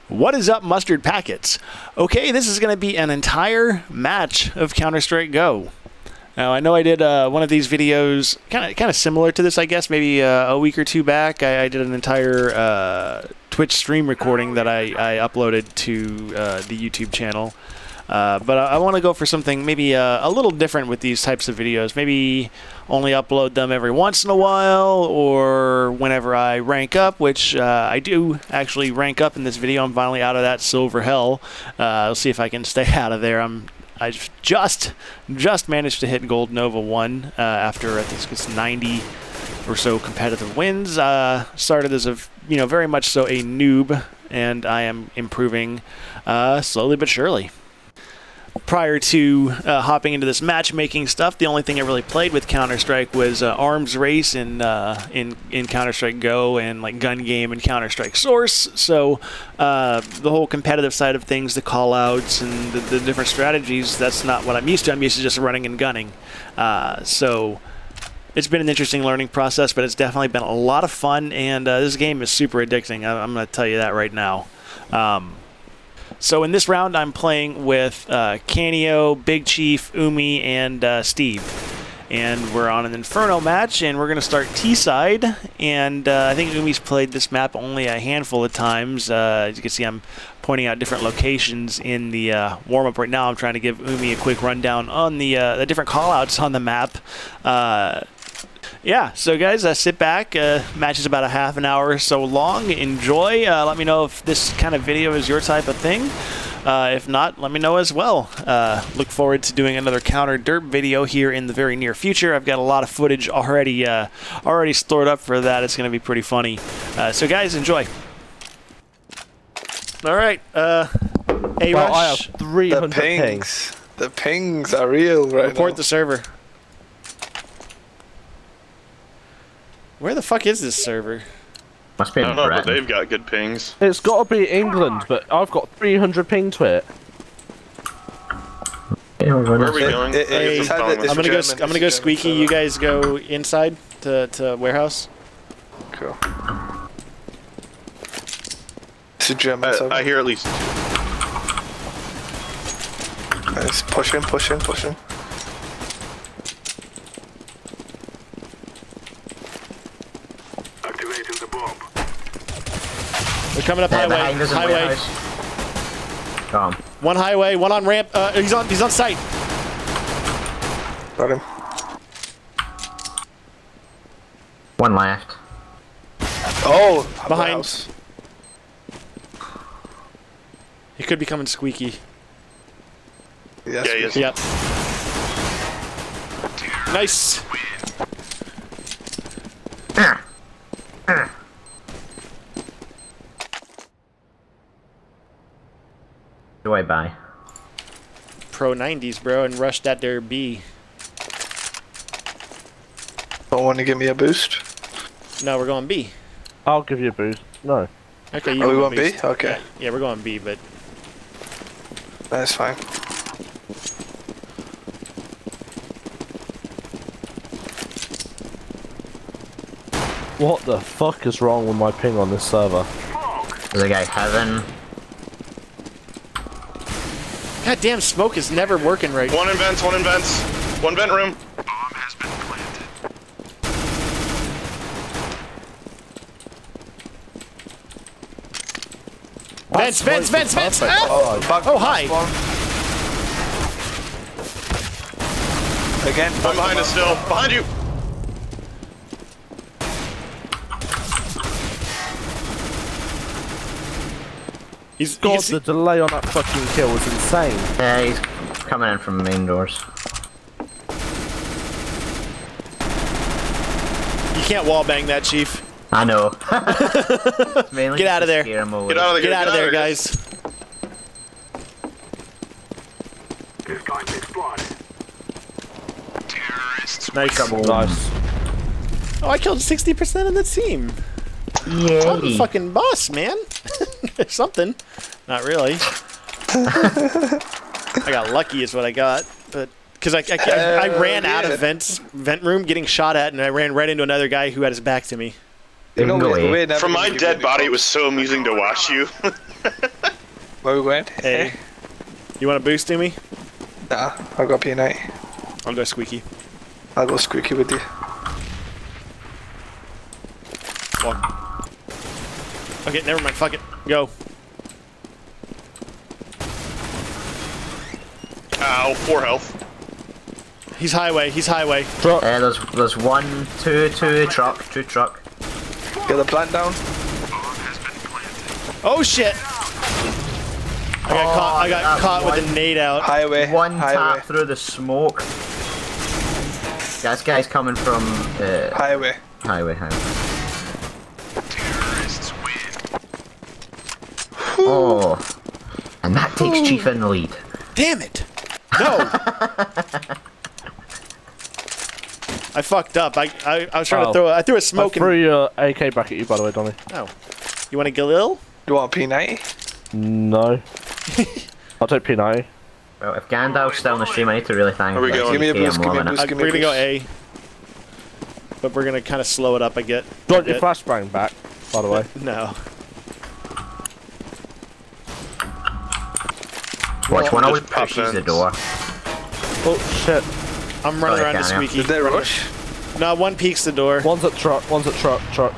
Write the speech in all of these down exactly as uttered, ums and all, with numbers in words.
What is up, mustard packets? Okay, this is going to be an entire match of Counter-Strike Go. Now, I know I did uh, one of these videos kind of kind of similar to this, I guess, maybe uh, a week or two back. I, I did an entire uh, Twitch stream recording that I, I uploaded to uh, the YouTube channel. Uh, but I, I want to go for something maybe uh, a little different with these types of videos. Maybe only upload them every once in a while or whenever I rank up, which uh, I do actually rank up in this video. I'm finally out of that silver hell. Uh, I'll see if I can stay out of there. I'm I just just managed to hit Gold Nova one uh, after I think it's ninety or so competitive wins. Uh, started as a you know very much so a noob, and I am improving uh, slowly but surely. Prior to uh, hopping into this matchmaking stuff, the only thing I really played with Counter-Strike was uh, Arms Race in uh, in in Counter-Strike Go and like Gun Game and Counter-Strike Source. So uh, the whole competitive side of things, the call-outs and the, the different strategies, that's not what I'm used to. I'm used to just running and gunning. Uh, so it's been an interesting learning process, but it's definitely been a lot of fun. And uh, this game is super addicting. I I'm going to tell you that right now. Um, So in this round, I'm playing with uh, Canio, Big Chief, Umi, and uh, Steve. And we're on an Inferno match, and we're going to start T-side. And uh, I think Umi's played this map only a handful of times. Uh, as you can see, I'm pointing out different locations in the uh, warm-up right now. I'm trying to give Umi a quick rundown on the, uh, the different call-outs on the map. Uh, Yeah, so guys, uh, sit back. Uh, match is about a half an hour or so long. Enjoy. Uh, let me know if this kind of video is your type of thing. Uh, if not, let me know as well. Uh, look forward to doing another Counter Derp video here in the very near future. I've got a lot of footage already uh, already stored up for that. It's going to be pretty funny. Uh, so guys, enjoy. All right. Uh, hey, well, Rush. I have three hundred the pings. pings. The pings are real right Report now. the server. Where the fuck is this server? Must be in I don't know, but Britain. they've got good pings. It's got to be England, but I've got three hundred ping to it. Yeah, we're Where are we gonna- going? It- it- Hey, it's I'm either- it's gonna go. German, I'm gonna go it's German, squeaky. so- You guys go inside to to warehouse. Cool. It's a German I, server. I hear at least two. Nice. Push in, push in, push in. Activating the bomb. They're coming up Yeah, highway. behind us in Highway. warehouse. Come. One highway. One on ramp. Uh, he's on. He's on site. Got him. One left. Oh, Behind. house. He could be coming squeaky. Yes, Yeah, he is. Yep. Nice. Do I buy? Pro nineties, bro, and rushed at their B. Don't want to give me a boost. No, we're going B. I'll give you a boost. No. Okay, you Are we go going B? boost. Okay. Yeah, yeah, we're going B, but That's fine. What the fuck is wrong with my ping on this server? There's a guy heaven. god damn, smoke is never working right. One in vents, one in vents. One vent room. Bomb has been planted. Vents, vents, vents, vents. Perfect. Ah! Oh, Back Oh, from hi. spawn. Again. One behind us still. Behind you. He's, God, he's the delay on that fucking kill was insane. Yeah, he's coming in from the main doors. you can't wallbang that, Chief. I know. Mainly Get out of to there. scare him away. Get out of the Get out of there, guys. This going to explode. Terrorists. Nice. Nice. Oh, I killed sixty percent of the team. I'm the Yay. fucking boss, man. Something. Not really. I got lucky is what I got, but because I, I, I, I ran Uh, out yeah. of vents, vent room getting shot at, and I ran right into another guy who had his back to me. You know, Go we, away. we never From my give you dead any body, it props. was so amusing to watch you. Where we going? Hey. You want to boost to me? Nah, I'll go P ninety. I'll go squeaky. I'll go squeaky with you. Walk. Okay, never mind. Fuck it. Go. Ow, four health. He's highway. He's highway. Uh, there's there's one, two, two truck, two truck. Get the plant down. Oh shit! I got Oh, caught. I got that caught with a one- nade out. Highway. One highway. tap through the smoke. Yeah, this guy's coming from uh, Highway. highway, highway. Terrorists win. Oh, and that takes Chief in the lead. Damn it! No. I fucked up. I I, I was trying Oh. to throw. I threw a I smoke threw and. your A K back at you, by the way, Donny. Oh. You want to Galil? You want P ninety? No. I'll take P ninety. Well, if Gandalf's still on the stream, I need to really thank Where we him. going? Give me a He came boost, give me a loving it. boost. I'm, give we're me gonna a go A. But we're gonna kind of slow it up. I get. Do you want your Good. flashbang back, by the way? No. Watch, one Just always pop pushes the vents. door. Oh shit. I'm running Sorry, around to Daniel. squeaky. Did they rush? No, one peeks the door. One's at truck, one's at truck, truck.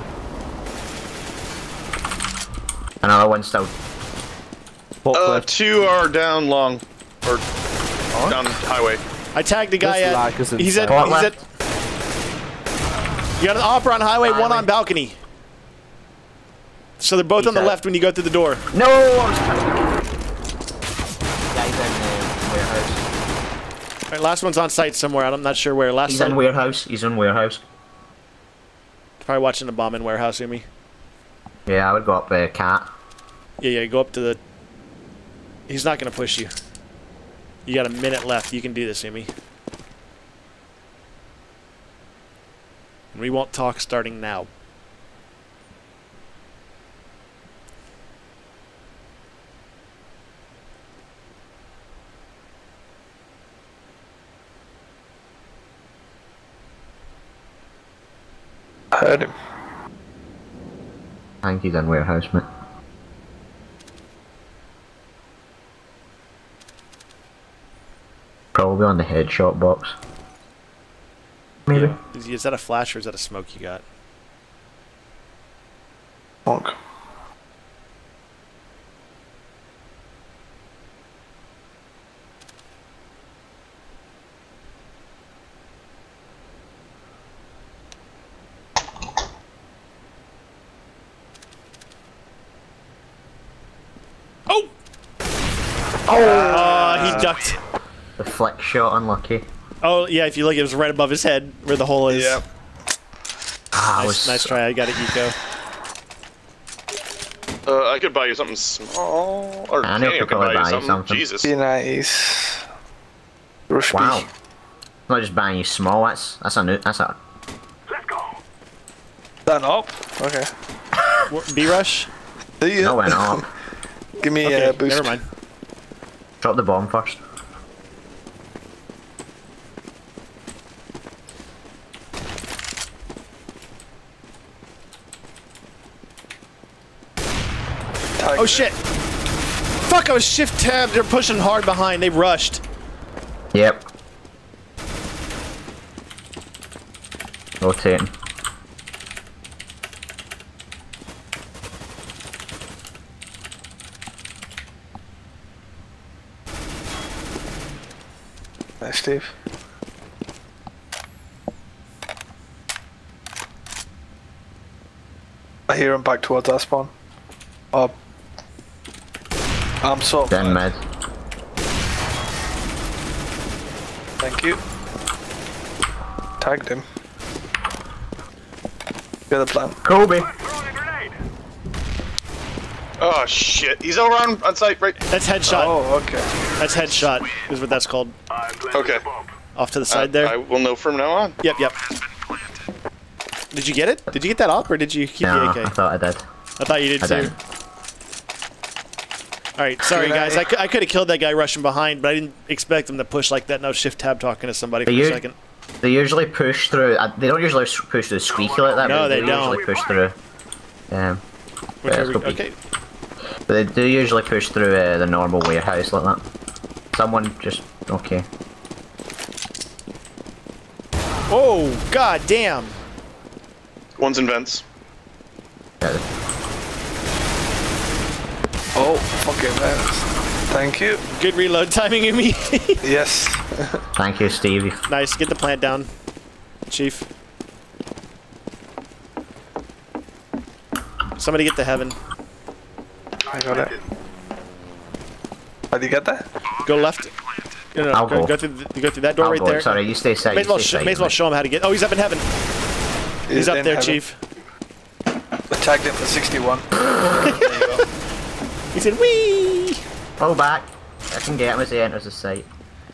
Another one still. Uh, Forklift. two are down long. Or down highway. I tagged the guy This at. lag is He's at. insane. He's at. You got an opera on highway, one Highway. on balcony. So they're both He's on the at- left when you go through the door. No! I was trying to... Guy's in uh, warehouse. All right, last one's on site somewhere. I'm not sure where. Last He's site. in warehouse. He's in warehouse. Probably watching the bomb in warehouse, Umi. Yeah, I would go up uh, cat. Yeah, yeah. Go up to the. He's not gonna push you. You got a minute left. You can do this, Umi. And we won't talk starting now. I heard him. I think he's in warehouse, mate. Probably on the headshot box. Maybe. Is, is that a flash or is that a smoke you got? Monk. Oh! Oh, he ducked. The flick shot, unlucky. Oh, yeah, if you look, it was right above his head where the hole is. Yeah. Ah, I Nice, was- nice try. I got it, Eco. Uh, I could buy you something small. Or I know Kenny I could could buy probably you buy you something. something. Jesus. P nineties. Rush B. Wow. Not just buying you small, that's that's a new that's a Let's go. That up? Okay. B rush? See ya. no went up. Give me Okay, a boost. never mind. Drop the bomb first. Tag. Oh shit! Fuck, I was shift tab. They're pushing hard behind. They rushed. Yep. Rotating. Nice, Steve. I hear him back towards our spawn. Oh. I'm so Then mid. Thank you. Tagged him. Get the plan. Kobe! Throwing a grenade. Oh shit. He's over on, on site, right? That's headshot. Oh, okay. That's headshot, is what that's called. I'm planting Okay. the bomb. Off to the Uh, side there. I will know from now on. Yep, yep. Did you get it? Did you get that op, or did you keep No, the A I K? thought I did. I thought you did I too. did. Alright, sorry Good guys. night. I, cou- I could have killed that guy rushing behind, but I didn't expect him to push like that. No shift tab talking to somebody for Are a you second. They usually push through. Uh, they don't usually s- push through squeaky like that. No, but they they don't. usually push through. Um, Which yeah, are we, let's go okay. but they do usually push through uh, the normal warehouse like that. Someone just okay. Oh, god damn. One's in vents. Yeah, Oh, fucking vents. Thank you. Good reload timing in me. Yes. thank you, Stevie. Nice. Get the plant down, Chief. Somebody get to heaven. I got it. How do you get that? Go left. No, no, I'll go, go. go through. The, go through that door I'll right go. there. Sorry, you stay safe. May as well, you sh stay safe, may as well mate. show him how to get. Oh, he's up in heaven. He's up in there, heaven. Chief. I tagged him for sixty-one. He said, "Wee." Pull back. I can get him as he enters the site.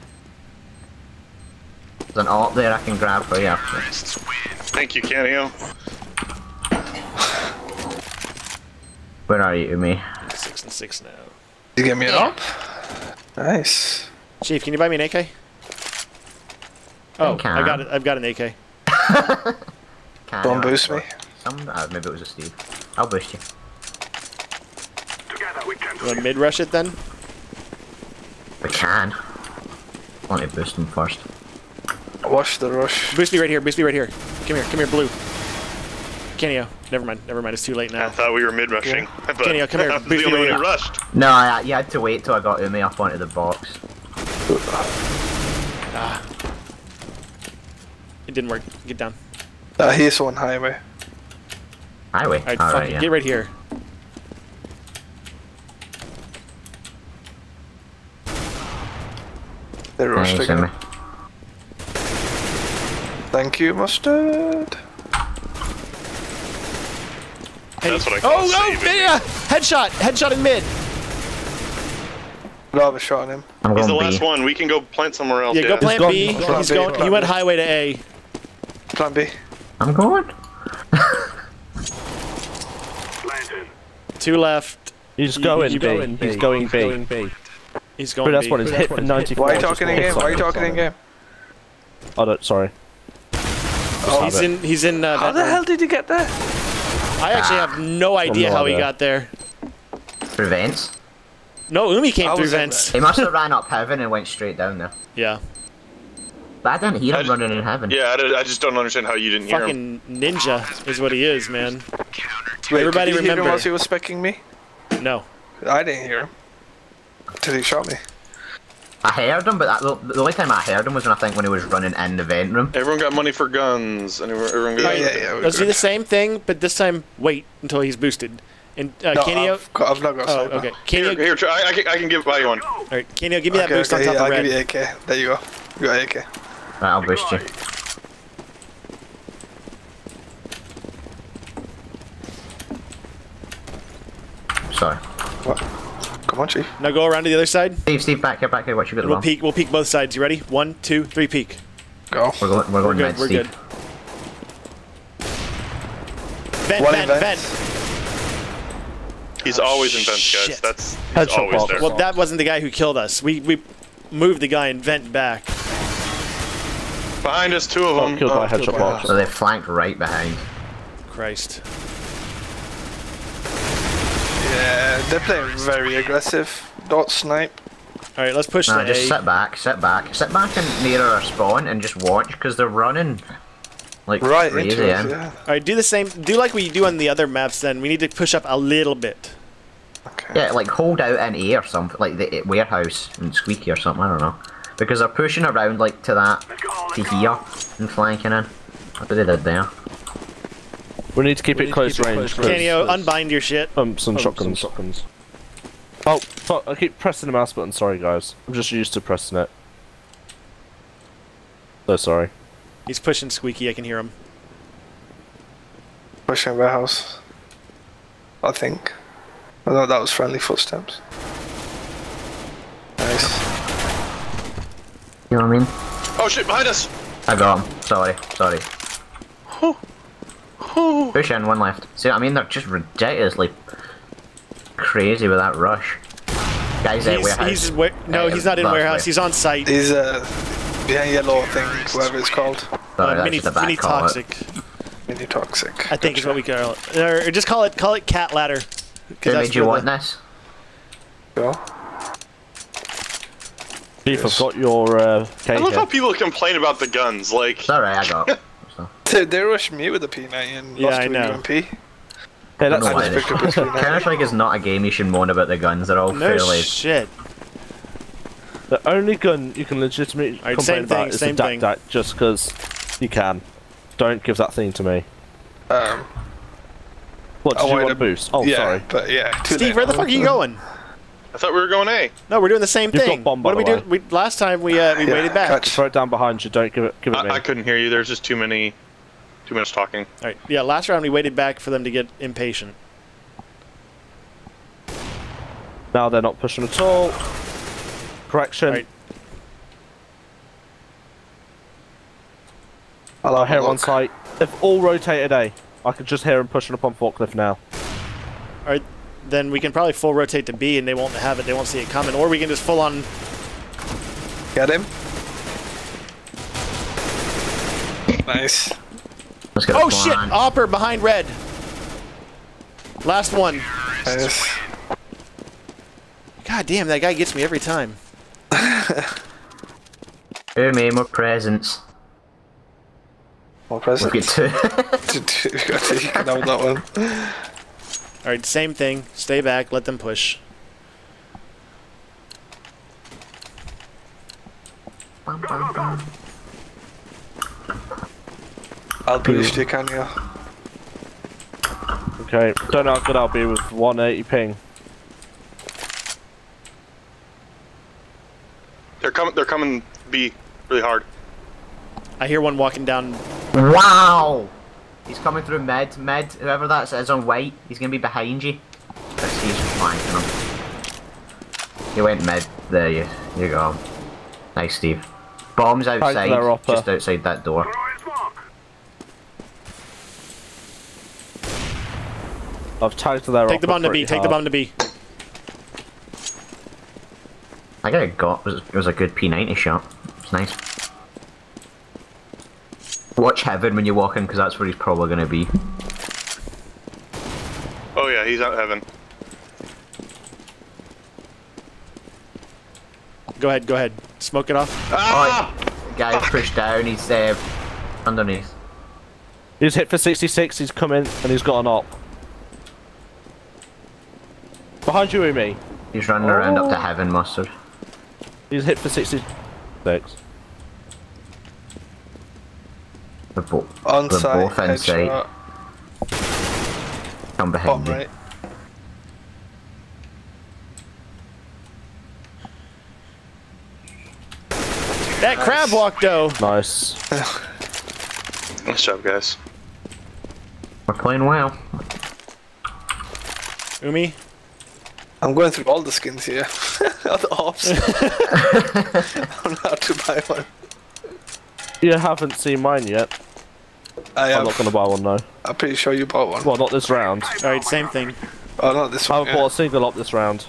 There's an alt there I can grab for you after. Thank you, Canio. Where are you to me? Six and six now. You get me an up? Nice. Chief, can you buy me an A K? Oh, can. I got it. I've got an A K. Can Don't I? boost me. Some, uh, maybe it was a Steve. I'll boost you. Together we can You want to mid rush it then? We can. I want to boost him first. Watch the rush. Boost me right here. Boost me right here. Come here. Come here, blue. Kenio. Never mind. Never mind. It's too late I now. thought we were mid rushing. I thought Kenny, come here. I was Boost the me only one right who rushed. No, I, you had to wait till I got Umi up onto the box. It didn't work. Get down. Uh, he's on highway. Highway. All right, Alright, fucking yeah. get right here. They rushed Thanks, again. Umi. Thank you, mustard. That's what I call Oh, oh, saving. yeah! Headshot! Headshot in mid! I have a shot on him. I'm He's going the B. last one. We can go plant somewhere else. Yeah, go plant gone. B. Plan He's B, going. plan He went B. highway to A. Plan B. I'm going. landing. Two left. He's going you B. going He's B. going He's B. going B. He's But going that's B. what is hit for ninety-four. Why are you just talking in hit game? Why are you something. talking in game? Oh, no, sorry. Oh, He's in. He's in. Uh, how that the room. hell did you get there? I actually have no idea no how he idea. got there. Through vents. No, Umi came I through was in vents. He must have ran up heaven and went straight down there. Yeah. But I didn't hear I him just- running in heaven. Yeah, I, did- I just don't understand how you didn't hear him. Fucking ninja is what he is, man. Wait, Everybody did you hear him remember. whilst he was specking me? No. I didn't hear him. Till he shot me. I heard him, but that, the, the only time I heard him was when I think when he was running in the vent room. Everyone got money for guns, and everyone, everyone got. Oh, yeah, yeah. we're Let's do good. the same thing, but this time wait until he's boosted. And uh, No, Kenio. I've, got, I've not got Oh, sniper. okay. Here, Kenio. here, try, I, I, can, I can give buy you one. All right, Kenio, give me that Okay, boost okay, on top yeah, of I'll red. give you A K. There you go. You got A K. Right, I'll boost you. Sorry. What? Come on, chief. Now go around to the other side. Steve, Steve, back here, back here. What you got? We'll Well? peek. We'll peek both sides. You ready? One, two, three. Peek. Go. We're going. We're We're going good. mid, We're Steve. good. Vent, One in vent, vents. vent. He's always in vents, guys. shit. That's he's Headshot always box. there. Well, that wasn't the guy who killed us. We we moved the guy and vent back. Behind us, two of them. Killed by Oh, headshot box. So they flanked right behind. Christ. Yeah, they're playing very aggressive. Dot snipe. All right, let's push Nah, the just A. sit back, sit back, sit back and near our spawn and just watch because they're running like Right crazy. into us, in. yeah. All right, do the same. Do like we do on the other maps. Then we need to push up a little bit. Okay. Yeah, like hold out in A or something, like the uh, warehouse and squeaky or something. I don't know, because they're pushing around like to that, to here and flanking in. What did they did there? We need to keep We it need to close keep it range. close 'cause Kenio, there's, unbind your shit. Um, some Oh, shotguns. some shotguns. Oh, fuck, I keep pressing the mouse button, sorry guys. I'm just used to pressing it. So sorry. He's pushing Squeaky. I can hear him. Pushing warehouse. I think. I thought that was friendly footsteps. Nice. You know what I mean? Oh shit! Behind us. I got him. Sorry, sorry. Push in, one left. See what I mean? They're just ridiculously crazy with that rush. Guys, at He's, warehouse. he's wa- no, Uh, he's not in last warehouse. way. He's on site. He's uh, Yeah, yellow thing, whatever it's called. Sorry, Uh, that's mini just a bad mini call. toxic. Mini toxic. I think is what we call it. Or just call it call it cat ladder. 'Cause Who that's made you where want the- this? Go. Chief, I've got your uh, K I love here. how people complain about the guns. Like, It's alright, I got it. So. They, they rushed me with the P ninety and Yeah, lost I to know. a U M P. Hey, that's I I know just why picked up his P ninety. Counter-Strike is not a game you should moan about the guns. They're all No fairly. shit. the only gun you can legitimately Alright, complain same thing, about is same the thing. Dak Dak, just because you can. Don't give that thing to me. Um, What, I did you wanted want a to- boost? Oh, yeah, sorry. but yeah. too Steve, late. where the fuck are you going? I thought we were going A. No, we're doing the same You've got thing. bomb, what by do we the do? We last time we uh, we Yeah, waited back. catch. Throw it down behind you, don't give it, give it me. I, I couldn't hear you. There's just too many, too much talking. All right. Yeah, last round we waited back for them to get impatient. Now they're not pushing at all. Correction. Right. I'll I have hear a it on look. site. They've all rotated A. I can just hear them pushing up on forklift now. All right. Then we can probably full rotate to B and they won't have it. They won't see it coming. Or we can just full on. Get him. Nice. Let's get Oh a shit! plan. Opper behind red. Last one. Nice. God damn, that guy gets me every time. Who made more presents? More We've presents. got two. You can have that one. All right, same thing. Stay back. Let them push. Bum, bum, bum. I'll boost you, can you? Okay. Don't know how good I'll be with one eighty ping. They're coming. They're coming B really hard. I hear one walking down. Wow! He's coming through mid, mid, whoever that is on white, he's gonna be behind you. I see he's flanking him. He went mid, there you, you go. Nice, Steve. Bombs outside, their upper. just outside that door. Throwing smoke. I've tagged their Take the upper bomb to B. pretty Take the hard. bomb to B. I got a got, it was, it was a good P ninety shot. It's nice. Watch Heaven when you walk in, because that's where he's probably gonna be. Oh yeah, he's out heaven. Go ahead. Go ahead. Smoke it off. Ah! Oh, guy pushed down, he's uh, underneath. He's hit for sixty-six, he's come in, and he's got an op. Behind you, Umi. He's running around up to Heaven, Mustard. He's hit for sixty-six. They're, bo On they're site. both inside. Headshot. Come behind Bottom you. right. That crab walk though. Nice. Nice job, guys. We're playing well. Umi. I'm going through all the skins here. All the ops. I don't know how to buy one. You haven't seen mine yet. I I'm am. not gonna buy one though. I'm pretty sure you bought one. Well, not this round. All right, same thing. Oh, not this I one. haven't bought Yeah. a single op this round.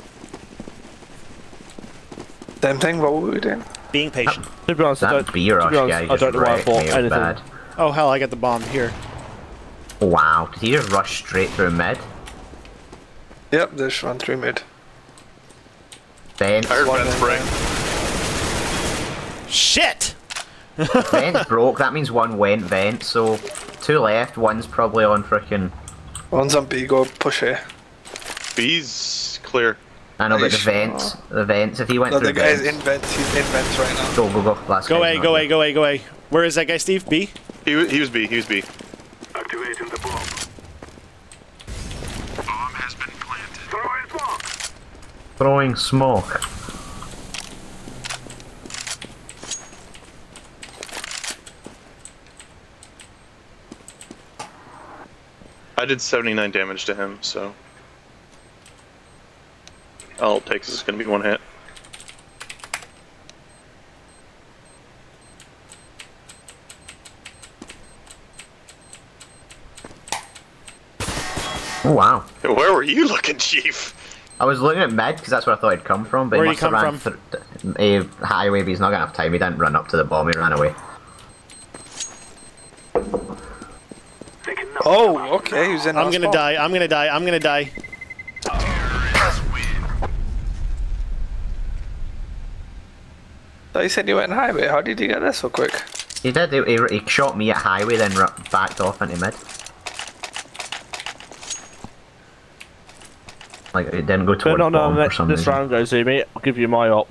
Same thing. What were we doing? Being patient. To be honest, I That don't, B to rush be honest, guy I just don't know why I wrecked bought me. It was anything. bad. Oh hell, I got the bomb here. Wow, did he just rush straight through mid? Yep, there's one through mid. Vents, I heard One Ben's in break. Shit. vents broke, that means one went vent, so two left, one's probably on frickin' One's on B. Go push here. B's clear. I know, Are but you the sure? vents, the vents, if he went No, through the guy's vents. in vents. He's in vents right now. Go, go, go, last Go guy's A. not Go there. A. Go A. Go A. Where is that guy, Steve? B. He wa- he was B. He was B. Activating the bomb. Bomb has been planted. Throwing smoke. Throwing smoke. I did seventy-nine damage to him, so all it takes is gonna be one hit. Oh wow. Where were you looking, Chief? I was looking at mid because that's where I thought he'd come from, but Where he did he must have come ran through a highway, but he's not got enough time. He didn't run up to the bomb, he ran away. Oh, okay, he was in I'm our gonna spawn. die. I'm gonna die. I'm gonna die. So you said you went in highway. How did you get there so quick? He did, he, he, he shot me at highway, then ru- backed off into mid. Like, it didn't go But towards no, no, bomb for next, some this reason. round goes to me. I'll give you my op.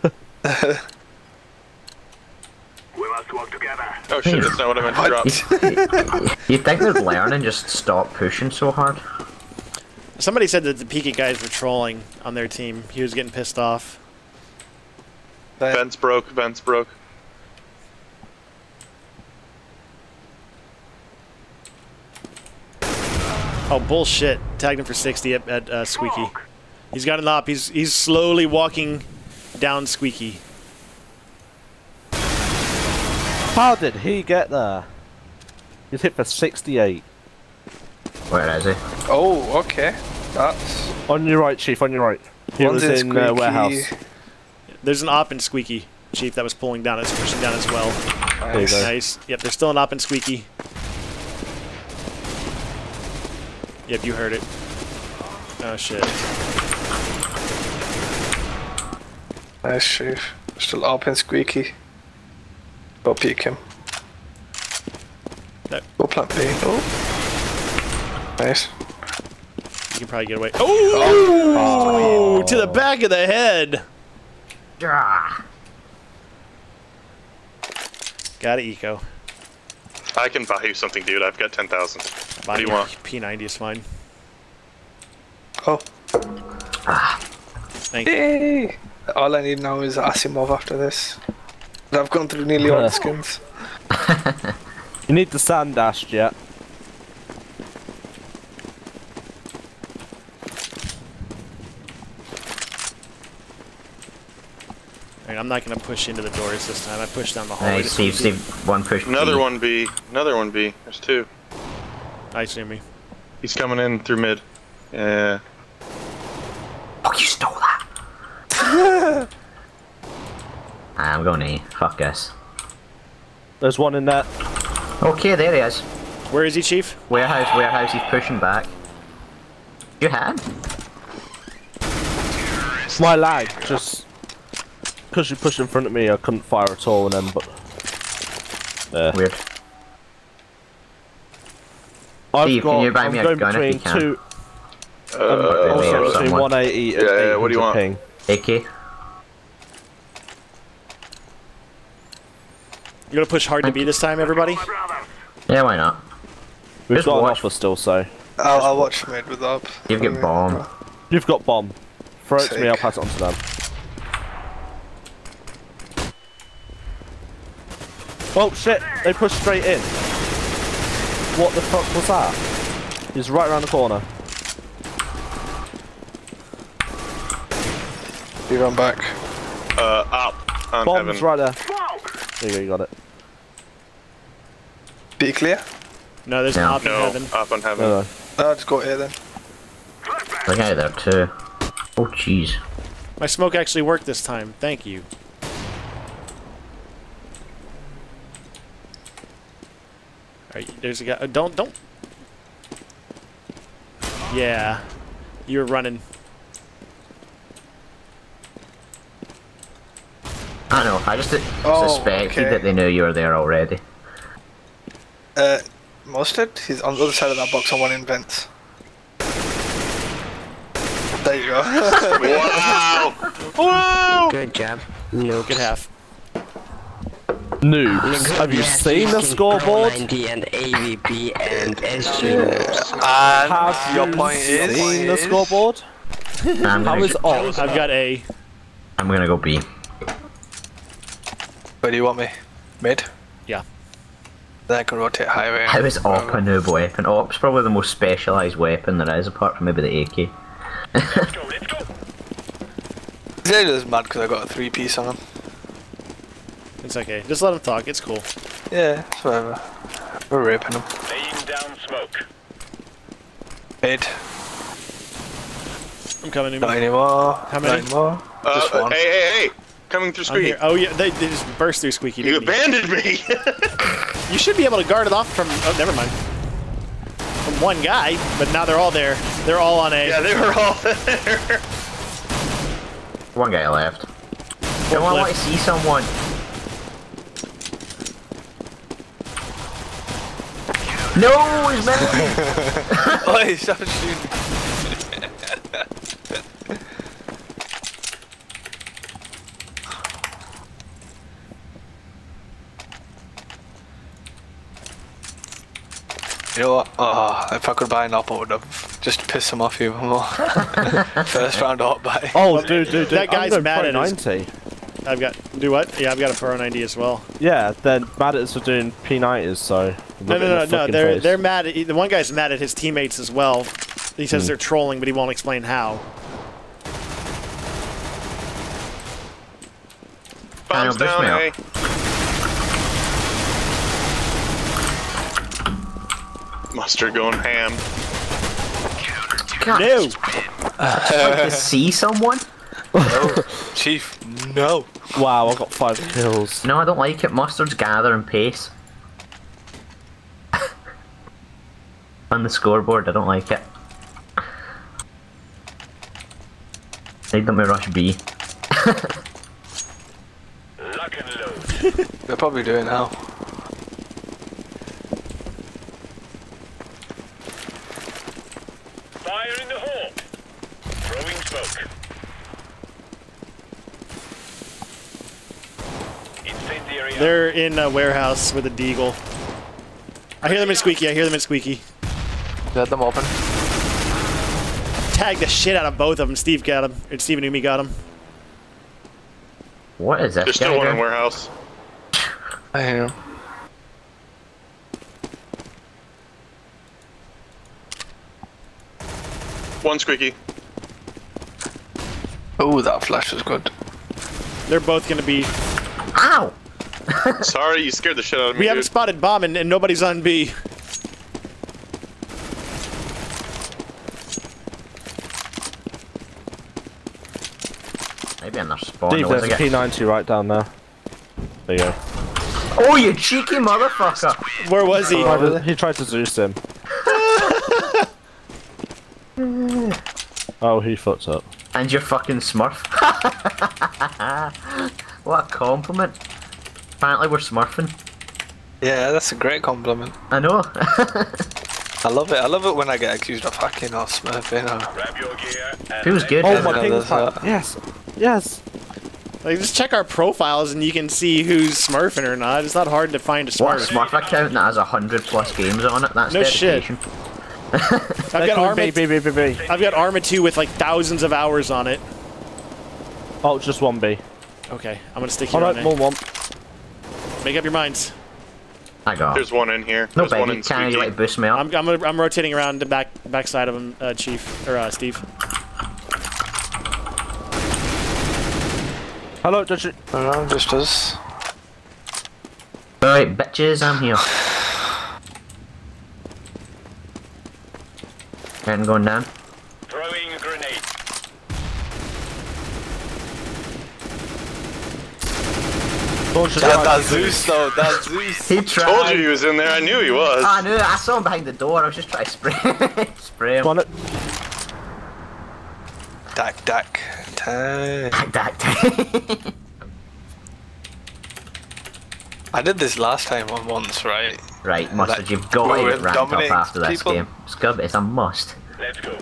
We must work together. Oh shit, that's not what I meant to drop. You'd think they'd learn and just stop pushing so hard. Somebody said that the Pika guys were trolling on their team. He was getting pissed off. Vents broke, vents broke. Oh bullshit! Tagged him for sixty at, at uh, Squeaky. He's got an op. He's he's slowly walking down Squeaky. How did he get there? He's hit for sixty-eight. Where is he? Oh, okay. That's On your right, Chief, on your right. He One's was in in uh, Squeaky. warehouse. There's an op in Squeaky, Chief, that was pulling down. It's pushing down as well. There you nice. go. Nice. Yep, there's still an op in Squeaky. Yep, you heard it. Oh shit. Nice shave. Still up in Squeaky. Go peek him. That- Go plant B. Oh. Nice. You can probably get away. Oh! To the back of the head. Ah. Got it, Eco. I can buy you something, dude. I've got ten thousand. What do you want? P ninety is fine. Oh. Thank you. Yay! All I need now is Asimov after this. I've gone through nearly all the skins. You need the sand dashed yet. Alright, I'm not gonna push into the doors this time. I pushed down the hallway. Nice, Steve, Steve, one push. Another B. one B. Another one B. There's two. I see me. He's coming in through mid. Yeah. Oh, you stole that! I'm going A. Fuck us. There's one in there. Okay, there he is. Where is he, Chief? Warehouse, warehouse, he's pushing back. You had? My lag, just because you pushed in front of me, I couldn't fire at all, and then but there. Weird. I've Steve, got. can you buy I'm me a going gun if you between can? two. Uh, I'm or also between someone. one eighty and Yeah, yeah, what do you eight want? hundred ping. A K? You gonna push hard to B this time, everybody? My brothers. Yeah, why not? We've Just got an watch. offer still, so I'll, I'll watch mid with up. You've got bomb. you've got bomb. Throw it to me. Sick. I'll pass it on to them. Oh shit! They pushed straight in. What the fuck was that? He's right around the corner. You run back. Uh, up on Bomb's heaven. right there. Smoke. There you go. You got it. B clear? No, there's an No. op in No, heaven. up on heaven. No, no. No, just go here then. The guy there too. Oh jeez. My smoke actually worked this time. Thank you. Alright, there's a guy. Uh, don't, don't. Yeah. You were running. I know, I just Oh, suspected okay. that they knew you were there already. Uh, Mustard? He's on the other side of that box on one in vents. There you go. Wow! Wow! Good job. No. Good half. Noobs. Have you seen the scoreboard? ninety and A V P and S G noobs. And Have your you point is... seen the scoreboard? I'm How gonna, is odd? I've got A. I'm gonna go B. Where do you want me? Mid? Yeah. Then I can rotate highway. How is A W P a noob weapon? A W P's probably the most specialised weapon there is, apart from maybe the A K. Let's go, let's go. He's just mad because I got a three piece on him. It's okay. Just let him talk. It's cool. Yeah, it's whatever. We're raping him. Laying down smoke. Mid. I'm coming in. Not anymore. How many? Not anymore. Just Uh, one. hey, hey, hey! Coming through I'm Squeaky. here. Oh yeah, they, they just burst through Squeaky. You didn't they? abandoned me! You should be able to guard it off from. Oh, never mind. From one guy, but now they're all there. They're all on A. Yeah, they were all there. One guy left. Come on, I want to see someone. No, he's mad. Oh, stop shooting. You know what? Oh, if I could buy an op, I would have just piss him off even more. First round op buy. Oh, dude, dude, dude. That guy's I'm going mad Pro at us. ninety. I've got. Do what? Yeah, I've got a Pro ninety as well. Yeah, they're mad at us for doing P nineties, so. No, no, no, no. They're they're mad. At, the one guy's mad at his teammates as well. He says Hmm. they're trolling, but he won't explain how. Bombs Kinda down, push me hey. Mustard going ham. God, No. like to see someone? Chief, no. Wow, I got five kills. No, I don't like it. Mustard's gathering pace. On the scoreboard, I don't like it. Need them to rush B. Lock and load. They're probably doing it now. Fire in the hole. Throwing smoke. Incendiary. They're in a warehouse with a deagle. I hear them in Squeaky. I hear them in Squeaky. Let them open. Tag the shit out of both of them. Steve got him. Or Steve and Umi got him. What is this There's guy still one in doing? warehouse. I hear him. One Squeaky. Oh, that flash was good. They're both gonna be. Ow! Sorry, you scared the shit out of me, We haven't dude. spotted bomb and, and nobody's on B. Maybe in their spawn. Steve, no, there's was a it? P ninety right down there. There you go. Oh, you cheeky motherfucker! Where was he? Tried to- he tried to Zeus him. Oh, he fucked up. And you're fucking Smurf. What a compliment. Apparently we're smurfing. Yeah, that's a great compliment. I know. I love it. I love it when I get accused of hacking or smurfing or... Grab your gear. And Feels good. Oh, doesn't my Yeah, it? ping's that's back. that. Yes. Yes. Like, just check our profiles and you can see who's smurfing or not. It's not hard to find a What, a smurf. Smurf account that has a hundred plus games on it? That's No shit. dedication. I've got B, Arma. B, B, B, B. I've got Arma two with like thousands of hours on it. Oh, just one B. Okay, I'm gonna stick here Alright, on more A. one. Make up your minds. I got. There's one in here. No There's one baby, in can you Squeaky. like boost me up? I'm I'm, gonna, I'm rotating around the back backside of him, uh, Chief or uh, Steve. Hello, Judge. I don't know, just us. Alright, bitches, I'm here. Getting going down. throwing a grenade. Launch it That, right. that's Zeus though, that's Zeus. He tried. Told you he was in there. I knew he was. I knew it. I saw him behind the door. I was just trying to spray, spray him. Come on, it. Dak, dak. Time. Dak, dak. I did this last time on once, right? Right, Mustard, Like, you've got we to were get ranked up dominating after this people. game. Scub, it's a must. Let's go.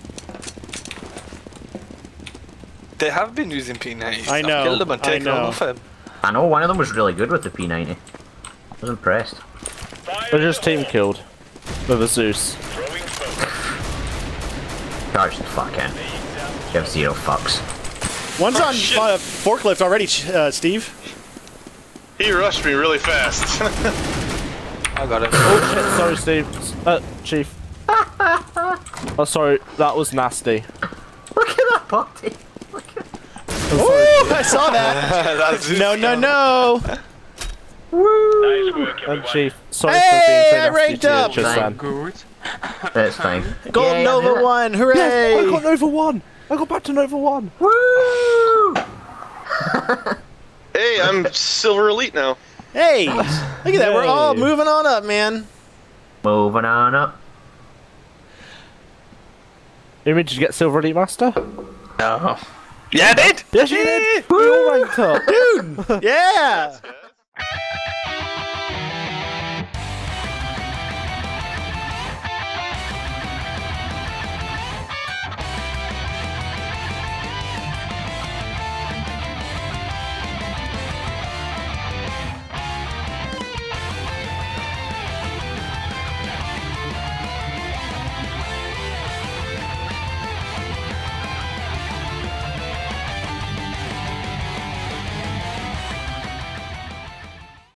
They have been using P nineties. I know, I've killed them and I taken them know. off him. I know one of them was really good with the P ninety. I was impressed. Fire They're in just the team hole. killed. With a Zeus. Throwing smoke. Charge the fuck in. Give zero fucks. One's on shit. uh, forklift already, Ch- uh, Steve. He rushed me really fast. I got it. Oh shit, sorry, Steve. Uh, Chief. Oh, sorry, that was nasty. Look at that party. Ooh, I saw that. That's Zeus. No, no, no. Nice work, And everyone. Chief, sorry Hey, for being so I nasty ranked to you up. just then. That's fine. Gold Yay, I'm Nova here. one. Yes, I Hooray. got over one. I got back to Nova one. Woo! Hey, I'm Silver Elite now. Hey, look at that. We're all Hey. moving on up, man. Moving on up. Image, did you get Silver Elite Master? No. Yeah, I did! Yes, you did! We all ranked up. Dude, yeah.